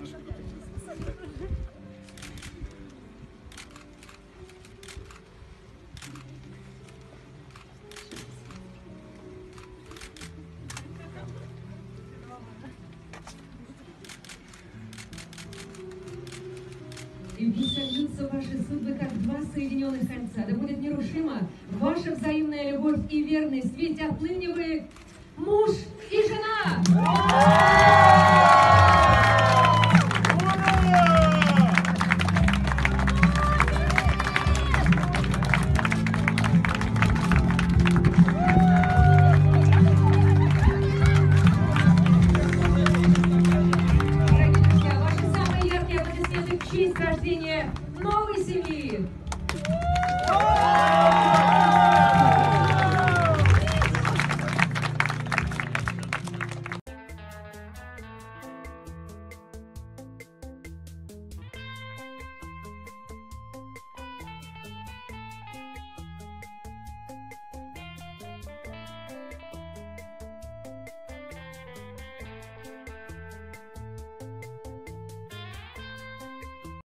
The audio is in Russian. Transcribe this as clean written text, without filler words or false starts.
И пусть сольются ваши судьбы, как два соединенных кольца. Да будет нерушима ваша взаимная любовь и верность, ведь отныне вы муж и жена!